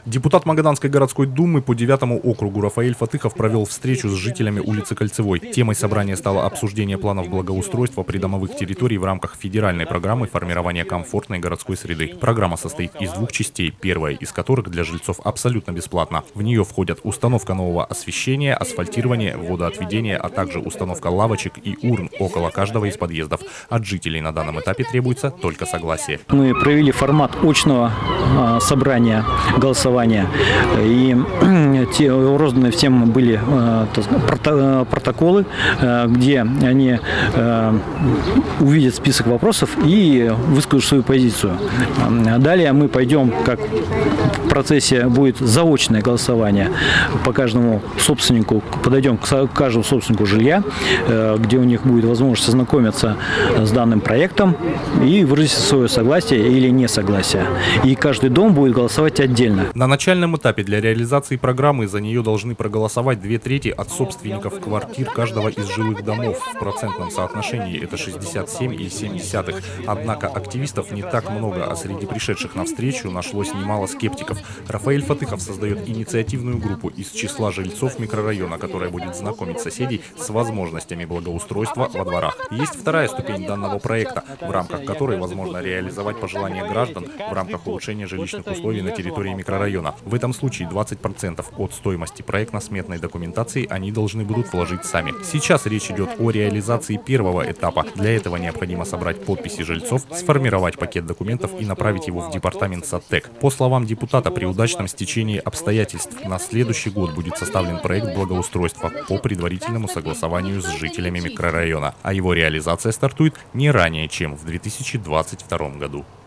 Депутат Магаданской городской думы по 9-му округу Рафаэль Фатыхов провел встречу с жителями улицы Кольцевой. Темой собрания стало обсуждение планов благоустройства придомовых территорий в рамках федеральной программы формирования комфортной городской среды. Программа состоит из двух частей, первая из которых для жильцов абсолютно бесплатна. В нее входят установка нового освещения, асфальтирование, водоотведение, а также установка лавочек и урн около каждого из подъездов. От жителей на данном этапе требуется только согласие. Мы провели формат очного собрания, голосования, и розданы всем были протоколы, где они увидят список вопросов и выскажут свою позицию. Далее мы пойдем, как в процессе будет заочное голосование по каждому собственнику, подойдем к каждому собственнику жилья, где у них будет возможность ознакомиться с данным проектом и выразить свое согласие или несогласие. И каждый дом будет голосовать отдельно. На начальном этапе для реализации программы за нее должны проголосовать 2/3 от собственников квартир каждого из жилых домов. В процентном соотношении это 67,7. Однако активистов не так много, а среди пришедших на встречу нашлось немало скептиков. Рафаэль Фатыхов создает инициативную группу из числа жильцов микрорайона, которая будет знакомить соседей с возможностями благоустройства во дворах. Есть вторая ступень данного проекта, в рамках которой возможно реализовать пожелания граждан в рамках улучшения жилищных условий на территории микрорайона. В этом случае 20% от стоимости проектно-сметной документации они должны будут вложить сами. Сейчас речь идет о реализации первого этапа. Для этого необходимо собрать подписи жильцов, сформировать пакет документов и направить его в департамент САДТЭК. По словам депутата, при удачном стечении обстоятельств на следующий год будет составлен проект благоустройства по предварительному согласованию с жителями микрорайона, а его реализация стартует не ранее, чем в 2022 году.